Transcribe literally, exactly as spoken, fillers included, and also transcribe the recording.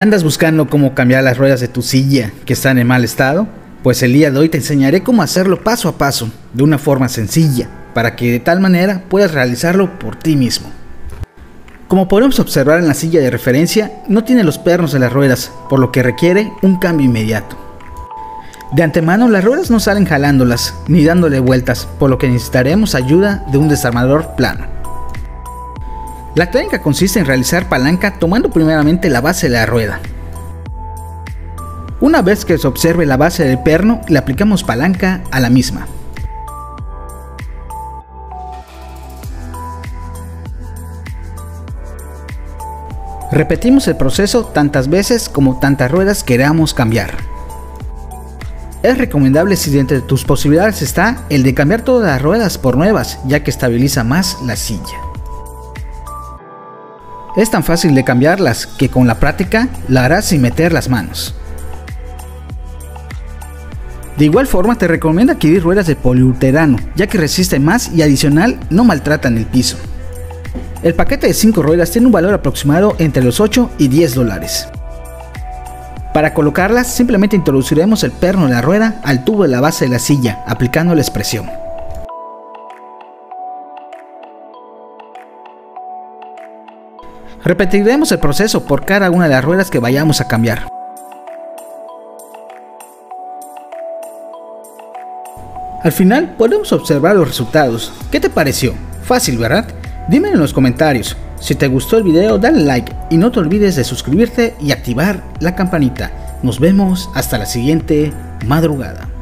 ¿Andas buscando cómo cambiar las ruedas de tu silla que están en mal estado? Pues el día de hoy te enseñaré cómo hacerlo paso a paso, de una forma sencilla, para que de tal manera puedas realizarlo por ti mismo. Como podemos observar en la silla de referencia, no tiene los pernos de las ruedas, por lo que requiere un cambio inmediato. De antemano las ruedas no salen jalándolas, ni dándole vueltas, por lo que necesitaremos ayuda de un desarmador plano. La técnica consiste en realizar palanca tomando primeramente la base de la rueda. Una vez que se observe la base del perno, le aplicamos palanca a la misma. Repetimos el proceso tantas veces como tantas ruedas queramos cambiar. Es recomendable, si dentro de tus posibilidades está, el de cambiar todas las ruedas por nuevas, ya que estabiliza más la silla. Es tan fácil de cambiarlas que con la práctica la harás sin meter las manos. De igual forma te recomiendo adquirir ruedas de poliuretano, ya que resisten más y adicional no maltratan el piso. El paquete de cinco ruedas tiene un valor aproximado entre los ocho y diez dólares. Para colocarlas simplemente introduciremos el perno de la rueda al tubo de la base de la silla, aplicando la presión. Repetiremos el proceso por cada una de las ruedas que vayamos a cambiar. Al final podemos observar los resultados. ¿Qué te pareció? Fácil, ¿verdad? Dímelo en los comentarios. Si te gustó el video, dale like y no te olvides de suscribirte y activar la campanita. Nos vemos hasta la siguiente madrugada.